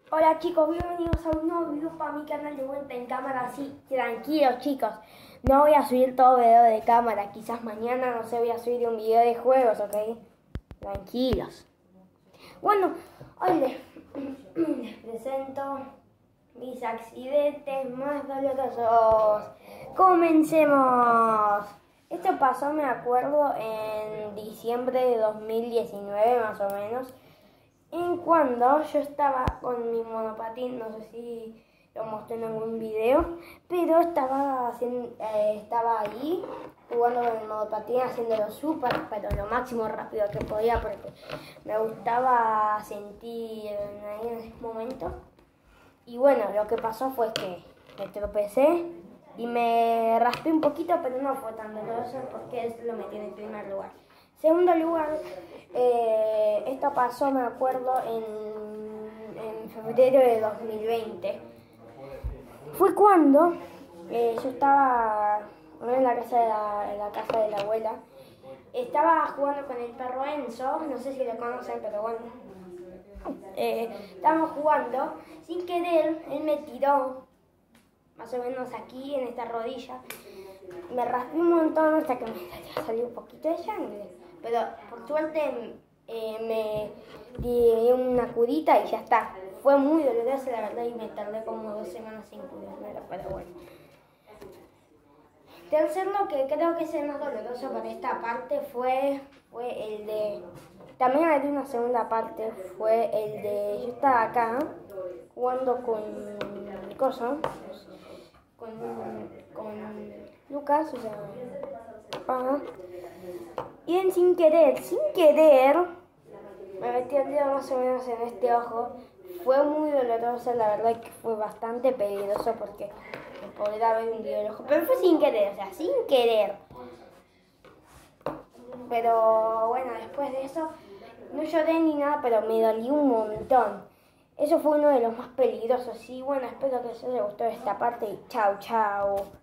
Hola chicos, bienvenidos a un nuevo video para mi canal de vuelta en cámara. Así, tranquilos chicos, no voy a subir todo video de cámara, quizás mañana, no sé, voy a subir un video de juegos, ¿ok? Tranquilos. Bueno, hoy les presento mis accidentes más dolorosos. ¡Comencemos! Esto pasó, me acuerdo, en diciembre de 2019 más o menos. En cuando yo estaba con mi monopatín, no sé si lo mostré en algún video, pero estaba ahí jugando con el monopatín, haciéndolo pero lo máximo rápido que podía, porque me gustaba sentir ahí en ese momento. Y bueno, lo que pasó fue que me tropecé y me raspé un poquito, pero no fue tan doloroso porque eso lo metí en el primer lugar. Segundo lugar, esto pasó, me acuerdo, en febrero de 2020. Fue cuando yo estaba en la casa de la abuela. Estaba jugando con el perro Enzo, no sé si lo conocen, pero bueno. Estábamos jugando, sin querer, él me tiró, más o menos aquí, en esta rodilla. Me raspé un montón hasta que me salió un poquito de sangre. Pero por suerte me di una curita y ya está. Fue muy doloroso la verdad y me tardé como 2 semanas sin curarme, pero bueno. Tercero, que creo que es el más doloroso para esta parte, fue el de... También hay una segunda parte, fue el de... Yo estaba acá jugando con Lucas, o sea, papá. Y sin querer, me metí el dedo más o menos en este ojo. Fue muy doloroso, la verdad, y que fue bastante peligroso porque me podría haber hundido el ojo. Pero fue sin querer, o sea, sin querer. Pero bueno, después de eso, no lloré ni nada, pero me dolió un montón. Eso fue uno de los más peligrosos. Y bueno, espero que les haya gustado esta parte y chao, chao.